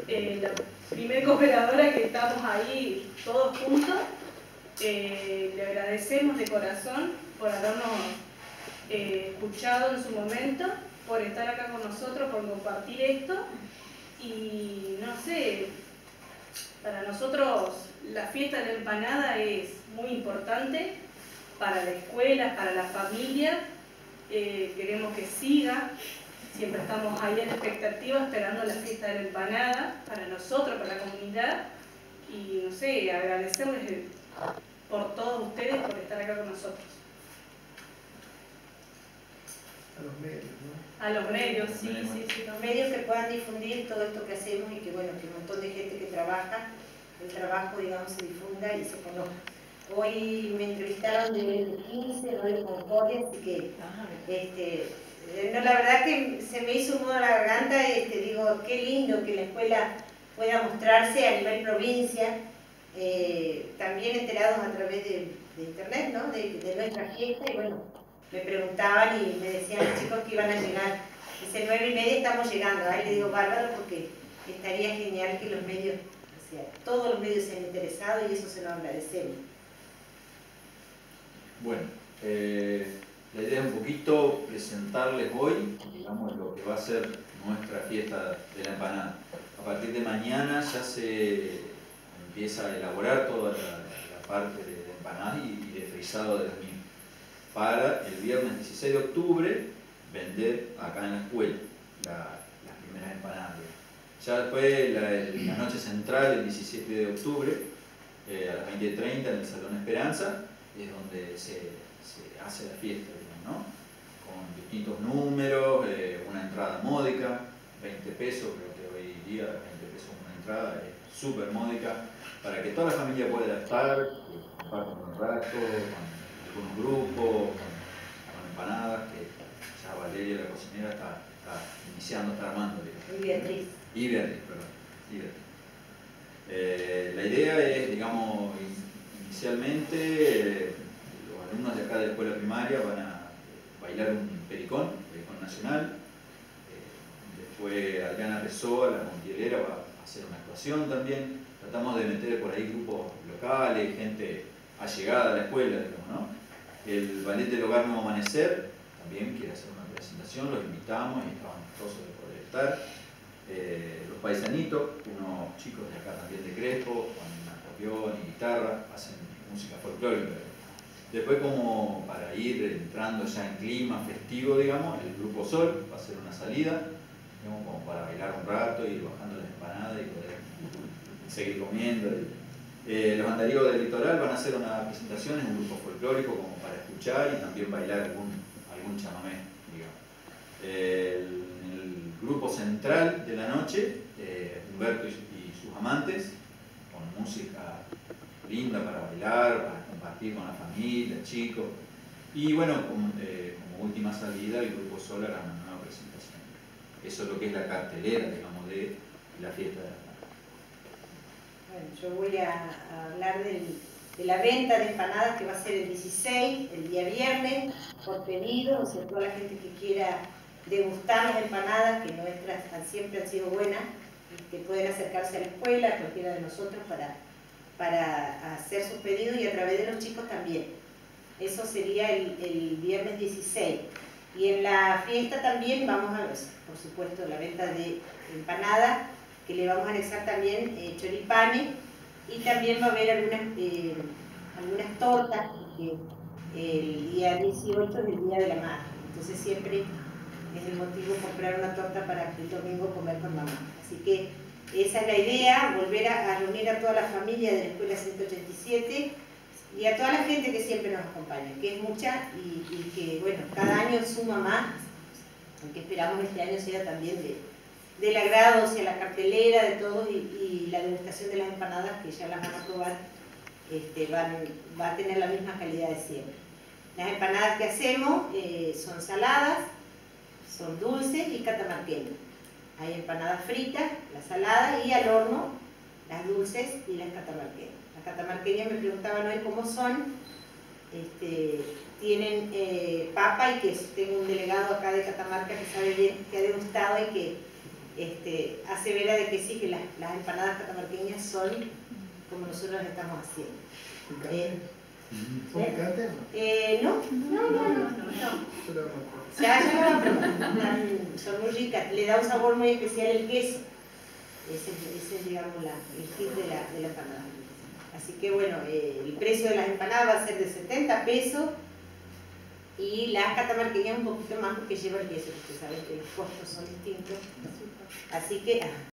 la primer cooperadora que estamos ahí todos juntos. Le agradecemos de corazón por habernos escuchado en su momento, por estar acá con nosotros, por compartir esto. Y no sé, para nosotros la fiesta de la empanada es muy importante para la escuela, para la familia. Queremos que siga. Siempre estamos ahí en expectativa esperando la fiesta de la empanada para nosotros, para la comunidad. Y no sé, agradecerles por todos ustedes por estar acá con nosotros. A los medios, ¿no? A los medios, sí. Los medios que puedan difundir todo esto que hacemos y que, bueno, que un montón de gente que trabaja, el trabajo, digamos, se difunda y se conozca. Hoy me entrevistaron de 15, Radio Concordia, así que, no, la verdad que se me hizo un nudo a la garganta, digo, qué lindo que la escuela pueda mostrarse a nivel provincia, también enterados a través de internet, ¿no? de nuestra fiesta, y bueno, me preguntaban y me decían los chicos que iban a llegar. Dice, 9:30 estamos llegando. Ahí le digo, bárbaro, porque estaría genial que los medios, o sea, todos los medios se han interesado y eso se lo agradecemos. Bueno, la idea es un poquito presentarles hoy, digamos, lo que va a ser nuestra fiesta de la empanada. A partir de mañana ya se empieza a elaborar toda la parte de empanada y de frisado de las mismas, para el viernes 16 de octubre vender acá en la escuela las primeras empanadas. Ya después la noche central, el 17 de octubre, a las 20:30 en el Salón Esperanza, es donde se hace la fiesta, digamos, ¿no? Con distintos números, una entrada módica, 20 pesos, creo que hoy día 20 pesos una entrada, es súper módica, para que toda la familia pueda estar, compartan un rato, con un grupo, con empanadas, que ya Valeria, la cocinera, está iniciando, está armando. Y Beatriz. Y Beatriz, perdón. La idea es, digamos, inicialmente los alumnos de acá de la escuela primaria van a bailar un pericón nacional. Después Adriana Pessoa, la montielera, va a hacer una actuación también. Tratamos de meter por ahí grupos locales, gente allegada a la escuela, digamos, ¿no? El ballet del Hogar Nuevo Amanecer también quiere hacer una presentación, los invitamos y estaban gustosos de poder estar. Los Paisanitos, unos chicos de acá también de Crespo, con acordeón y guitarra, hacen música folclórica. Después, como para ir entrando ya en clima festivo, digamos, el Grupo Sol va a hacer una salida, digamos, como para bailar un rato, ir bajando las empanadas y poder seguir comiendo. Los Andaríos del Litoral van a hacer una presentación en un grupo folclórico como para escuchar y también bailar algún chamamé, digamos. El grupo central de la noche, Humberto y sus amantes, con música linda para bailar, para compartir con la familia, chicos. Y bueno, como última salida, el Grupo Sol hará una nueva presentación. Eso es lo que es la cartelera, digamos, de la fiesta de la empanada. Bueno, yo voy a hablar de la venta de empanadas que va a ser el 16, el día viernes, por pedido, o sea, toda la gente que quiera degustar las empanadas, que nuestras siempre han sido buenas, que pueden acercarse a la escuela, a cualquiera de nosotros, para hacer sus pedidos y a través de los chicos también. Eso sería el viernes 16. Y en la fiesta también vamos a ver, por supuesto, la venta de empanadas, que le vamos a anexar también choripanes, y también va a haber algunas tortas, porque el día 18 es el Día de la Madre. Entonces siempre es el motivo comprar una torta para el domingo comer con mamá. Así que esa es la idea, volver a reunir a toda la familia de la Escuela 187 y a toda la gente que siempre nos acompaña, que es mucha y que, bueno, cada año suma más, aunque esperamos este año sea también del agrado, o sea, la cartelera de todos y la degustación de las empanadas, que ya las van a probar, va a tener la misma calidad de siempre. Las empanadas que hacemos son saladas, son dulces y catamarqueñas. Hay empanadas fritas, las saladas, y al horno, las dulces y las catamarqueñas. Las catamarqueñas me preguntaban hoy cómo son. Tienen papa y queso. Tengo un delegado acá de Catamarca que sabe bien, que ha degustado y asevera de que sí, que las empanadas catamarqueñas son como nosotros las estamos haciendo. ¿Son picantes? No. Solo Ya la van a probar. Son muy ricas, le da un sabor muy especial el queso. Ese es, digamos, el kit de la empanada. Así que bueno, el precio de las empanadas va a ser de 70 pesos y las catamarqueñas un poquito más porque lleva el queso, porque saben que los costos son distintos. Así que